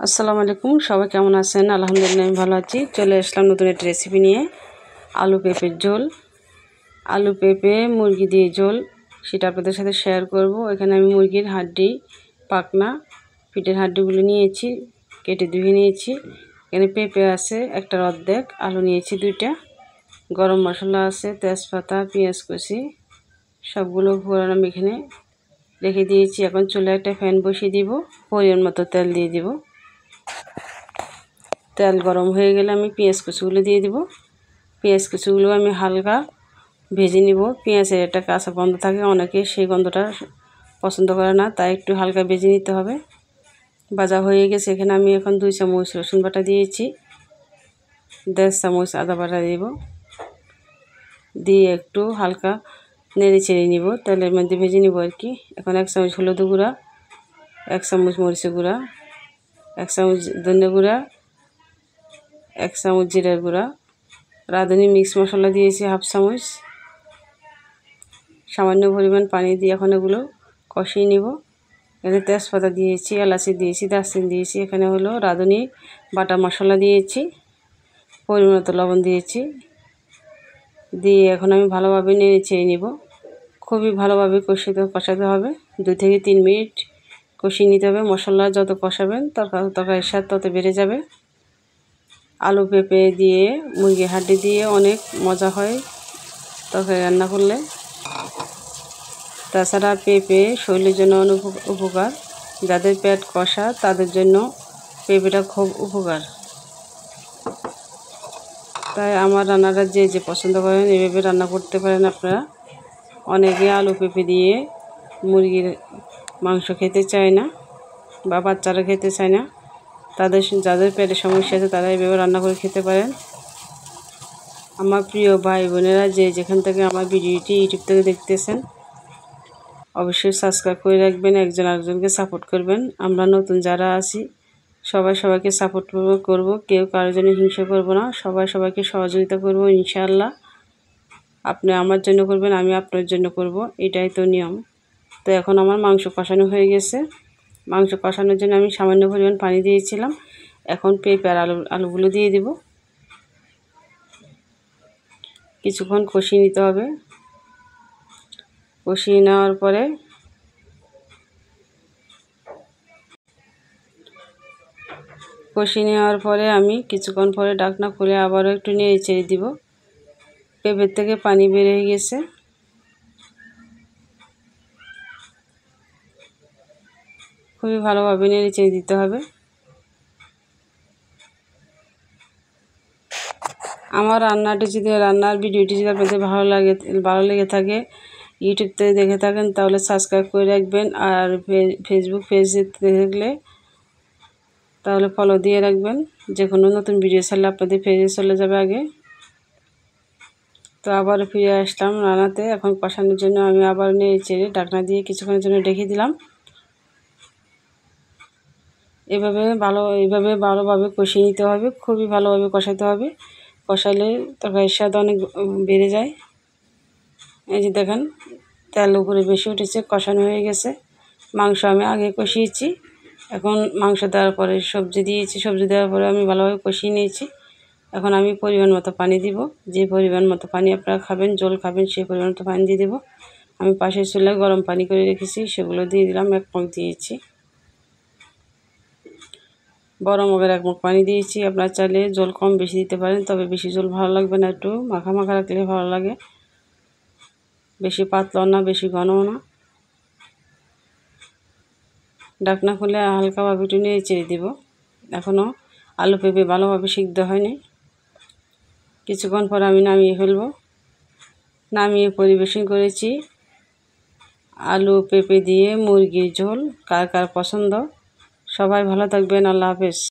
আসসালামু আলাইকুম, সবাই কেমন আছেন? আলহামদুলিল্লাহ আমি ভালো আছি। চলে আসলাম নতুন একটা রেসিপি নিয়ে, আলু পেঁপের ঝোল। আলু পেঁপে মুরগি দিয়ে ঝোল, সেটা আপনাদের সাথে শেয়ার করব। এখানে আমি মুরগির হাড্ডি, পাখনা, পিঠের হাড্ডিগুলো নিয়েছি, কেটে ধুয়ে নিয়েছি। এখানে পেঁপে আছে একটা অর্ধেক, আলু নিয়েছি দুইটা, গরম মশলা আছে, তেজপাতা, পেঁয়াজ কুচি, সবগুলো ফোড়ন আমি এখানে রেখে দিয়েছি। এখন চুলায় একটা ফ্যান বসিয়ে দিব, পরিমাণ মতো তেল দিয়ে দিব। তেল গরম হয়ে গেলে আমি পেঁয়াজ কুচিগুলো দিয়ে দিব। পেঁয়াজ কুচিগুলো আমি হালকা ভেজে নিব। পেঁয়াজের একটা কাঁচা গন্ধ থাকে, অনেকে সেই গন্ধটা পছন্দ করে না, তাই একটু হালকা ভেজে নিতে হবে। ভাজা হয়ে গেছে। এখানে আমি এখন 2 চামচ রসুন বাটা দিয়েছি, 1.5 চামচ আদা বাটা দিব, দিয়ে একটু হালকা নেড়ে চেড়ে নিব, তেলের মধ্যে ভেজে নিব আর কি। এখন 1 চামচ হলুদ গুঁড়া, 1 চামচ মরিচ গুঁড়া, 1 চামচ ধনিয়া গুঁড়া, 1 চামচ জিরার গুঁড়া, রাঁধুনি মিক্স মশলা দিয়েছি 1/2 চামচ, সামান্য পরিমাণ পানি দিয়ে এখন এগুলো কষিয়ে নিব। এখানে তেজপাতা দিয়েছি, এলাচি দিয়েছি, দারচিনি দিয়েছি, এখানে হলো রাঁধুনি বাটা মশলা দিয়েছি, পরিমাণ মতো লবণ দিয়েছি, দিয়ে এখন আমি ভালোভাবে নেড়ে চেড়ে নিব। খুবই ভালোভাবে কষাতে হবে, 2 থেকে 3 মিনিট কষিয়ে নিতে হবে। মশলা যত কষাবেন তরকারির স্বাদ তত বেড়ে যাবে। আলু পেঁপে দিয়ে, মুরগির হাড্ডি দিয়ে অনেক মজা হয় তরকারি রান্না করলে। তাছাড়া পেঁপে শরীরের জন্য অনেক উপকার, যাদের পেট কষা তাদের জন্য পেঁপেটা খুব উপকার। তাই আমার রান্নাটা যে যে পছন্দ করেন এভাবে রান্না করতে পারেন আপনারা। অনেকে আলু পেঁপে দিয়ে মুরগির মাংস খেতে চায় না বা বাচ্চারা খেতে চায় না, যাদের পেটের সমস্যা আছে তারা এভাবে রান্না করে খেতে পারেন। আমার প্রিয় ভাই বোনেরা যে যেখান থেকে আমার ভিডিওটি ইউটিউব থেকে দেখতেছেন, অবশ্যই সাবস্ক্রাইব করে রাখবেন, একজন আরেকজনকে সাপোর্ট করবেন। আমরা নতুন যারা আছি সবাইকে সাপোর্ট করব, কেউ কারোর জন্য হিংসা করব না, সবাইকে সহযোগিতা করব ইনশাআল্লাহ। আপনি আমার জন্য করবেন, আমি আপনার জন্য করব, এটাই তো নিয়ম। তো এখন আমার মাংস কষানো হয়ে গেছে। মাংস কষানোর জন্য আমি সামান্য পরিমাণ পানি দিয়েছিলাম। এখন পেঁপে আর আলুগুলো দিয়ে দিব, কিছুক্ষণ কষিয়ে নিতে হবে। কষিয়ে নেওয়ার পরে আমি কিছুক্ষণ পরে ঢাকনা খুলে আবারও একটু নেড়ে চেড়ে দিব। পেঁপের থেকে পানি বের হয়ে গেছে। খুবই ভালোভাবে নেড়ে চেড়ে দিতে হবে। আমার রান্নার ভিডিওটি যদি আপনাদের ভালো লেগে থাকে, ইউটিউব থেকে দেখে থাকেন, তাহলে সাবস্ক্রাইব করে রাখবেন। আর ফেসবুক পেজে দেখলে তাহলে ফলো দিয়ে রাখবেন, যে কোনো নতুন ভিডিও ছাড়লে আপনাদের পেজে চলে যাবে আগে। তো আবার ফিরে আসলাম রান্নাতে। এখন কষানোর জন্য আমি আবার নেড়ে চেড়ে ঢাকনা দিয়ে কিছুক্ষণের জন্য রেখে দিলাম। এইভাবে ভালোভাবে কষিয়ে নিতে হবে, খুবই ভালোভাবে কষাতে হবে। কষালে তরকারির স্বাদ অনেক বেড়ে যায়। এই যে দেখেন, তেল উপরে বেশি উঠেছে, কষানো হয়ে গেছে। মাংস আমি আগে কষিয়েছি, এখন মাংস দেওয়ার পরে সবজি দিয়েছি, সবজি দেওয়ার পরে আমি ভালোভাবে কষিয়ে নিয়েছি। এখন আমি পরিমাণ মতো পানি দিব, যে পরিমাণ মতো পানি আপনারা খাবেন, ঝোল খাবেন, সেই পরিমাণ মতো পানি দিয়ে দেবো। আমি পাশের চুলায় গরম পানি করে রেখেছি, সেগুলো দিয়ে দিলাম। 1 মগ দিয়েছি, বড় মগের 1 মগ পানি দিয়েছি। আপনারা চাইলে ঝোল কম বেশি দিতে পারেন, তবে বেশি ঝোল ভালো লাগবে না, একটু মাখা মাখা রাখলে ভালো লাগে, বেশি পাতলাও না বেশি ঘনও না। ঢাকনা খুলে হালকাভাবে একটু নেড়ে চেড়ে দিব। এখনও আলু পেঁপে ভালোভাবে সিদ্ধ হয়নি। কিছুক্ষণ পর আমি নামিয়ে ফেলব। নামিয়ে পরিবেশন করেছি আলু পেঁপে দিয়ে মুরগির ঝোল। কার কার পছন্দ? সবাই ভালো থাকবেন। আল্লাহ হাফেজ।